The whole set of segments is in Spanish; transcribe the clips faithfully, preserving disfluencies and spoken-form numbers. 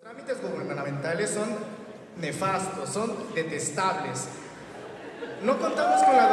Trámites gubernamentales son nefastos, son detestables. No contamos con la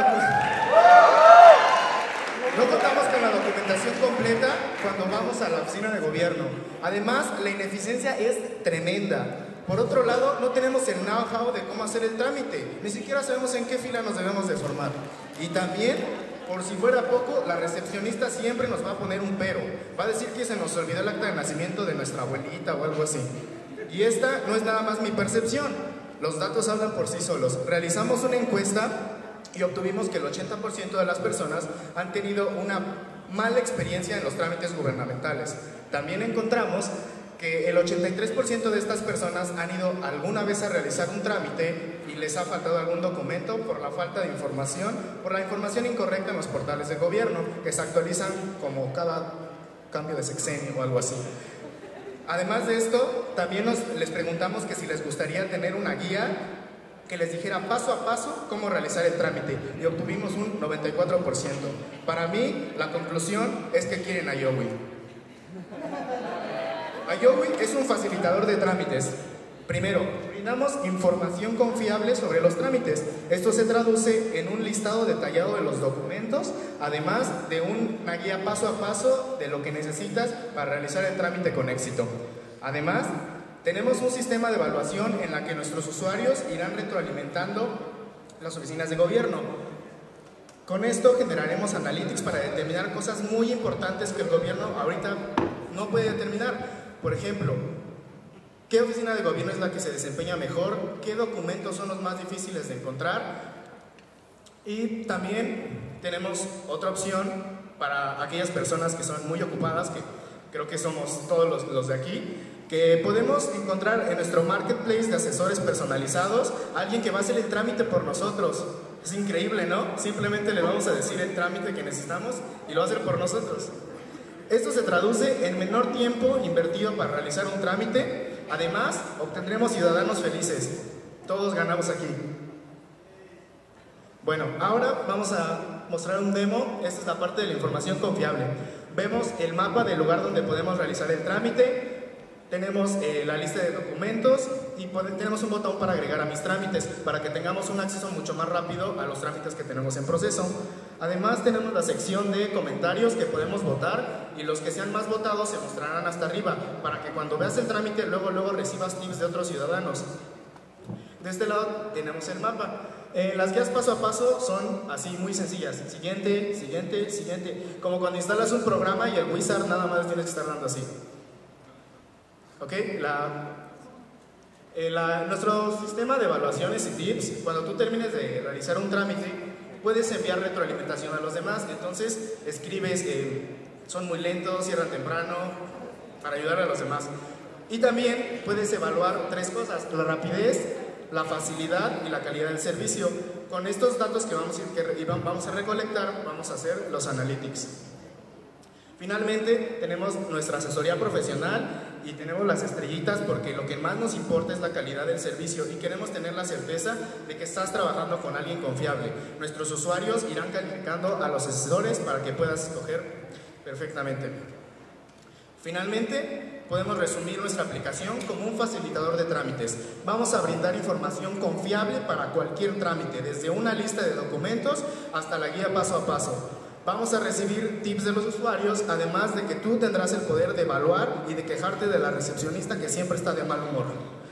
no contamos con la documentación completa cuando vamos a la oficina de gobierno. Además, la ineficiencia es tremenda. Por otro lado, no tenemos el know-how de cómo hacer el trámite. Ni siquiera sabemos en qué fila nos debemos de formar. Y también, por si fuera poco, la recepcionista siempre nos va a poner un pero. Va a decir que se nos olvidó el acta de nacimiento de nuestra abuelita o algo así. Y esta no es nada más mi percepción. Los datos hablan por sí solos. Realizamos una encuesta y obtuvimos que el ochenta por ciento de las personas han tenido una mala experiencia en los trámites gubernamentales. También encontramos que el ochenta y tres por ciento de estas personas han ido alguna vez a realizar un trámite y les ha faltado algún documento por la falta de información, por la información incorrecta en los portales de gobierno, que se actualizan como cada cambio de sexenio o algo así. Además de esto, también nos, les preguntamos que si les gustaría tener una guía que les dijera paso a paso cómo realizar el trámite, y obtuvimos un noventa y cuatro por ciento. Para mí, la conclusión es que quieren a Yowi. Ayowi es un facilitador de trámites. Primero, brindamos información confiable sobre los trámites. Esto se traduce en un listado detallado de los documentos, además de una guía paso a paso de lo que necesitas para realizar el trámite con éxito. Además, tenemos un sistema de evaluación en la que nuestros usuarios irán retroalimentando las oficinas de gobierno. Con esto generaremos analytics para determinar cosas muy importantes que el gobierno ahorita no puede determinar. Por ejemplo, ¿qué oficina de gobierno es la que se desempeña mejor? ¿Qué documentos son los más difíciles de encontrar? Y también tenemos otra opción para aquellas personas que son muy ocupadas, que creo que somos todos los, los de aquí, que podemos encontrar en nuestro marketplace de asesores personalizados a alguien que va a hacer el trámite por nosotros. Es increíble, ¿no? Simplemente le vamos a decir el trámite que necesitamos y lo va a hacer por nosotros. Esto se traduce en menor tiempo invertido para realizar un trámite. Además, obtendremos ciudadanos felices. Todos ganamos aquí. Bueno, ahora vamos a mostrar un demo. Esta es la parte de la información confiable. Vemos el mapa del lugar donde podemos realizar el trámite. Tenemos eh, la lista de documentos y tenemos un botón para agregar a mis trámites, para que tengamos un acceso mucho más rápido a los trámites que tenemos en proceso. Además, tenemos la sección de comentarios que podemos votar, y los que sean más votados se mostrarán hasta arriba, para que cuando veas el trámite luego luego recibas tips de otros ciudadanos. De este lado tenemos el mapa. Eh, las guías paso a paso son así muy sencillas: siguiente, siguiente, siguiente, como cuando instalas un programa y el wizard nada más tienes que estar dando así. ¿Ok? La, eh, la, nuestro sistema de evaluaciones y tips, cuando tú termines de realizar un trámite, puedes enviar retroalimentación a los demás. Entonces escribes, eh, son muy lentos, cierran temprano, para ayudar a los demás. Y también puedes evaluar tres cosas: la rapidez, la facilidad y la calidad del servicio. Con estos datos que vamos a, que vamos a recolectar, vamos a hacer los analytics. Finalmente, tenemos nuestra asesoría profesional y tenemos las estrellitas, porque lo que más nos importa es la calidad del servicio y queremos tener la certeza de que estás trabajando con alguien confiable. Nuestros usuarios irán calificando a los asesores para que puedas escoger perfectamente. Finalmente, podemos resumir nuestra aplicación como un facilitador de trámites. Vamos a brindar información confiable para cualquier trámite, desde una lista de documentos hasta la guía paso a paso. Vamos a recibir tips de los usuarios, además de que tú tendrás el poder de evaluar y de quejarte de la recepcionista que siempre está de mal humor.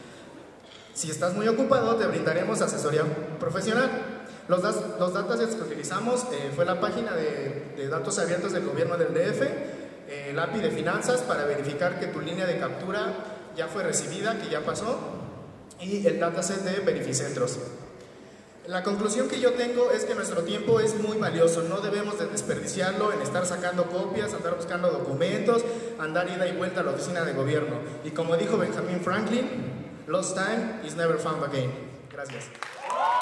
Si estás muy ocupado, te brindaremos asesoría profesional. Los, das, los datasets que utilizamos eh, fue la página de, de datos abiertos del gobierno del D F, eh, el A P I de finanzas para verificar que tu línea de captura ya fue recibida, que ya pasó, y el dataset de Verificentros. La conclusión que yo tengo es que nuestro tiempo es muy valioso, no debemos de desperdiciarlo en estar sacando copias, andar buscando documentos, andar ida y vuelta a la oficina de gobierno. Y como dijo Benjamin Franklin, lost time is never found again. Gracias.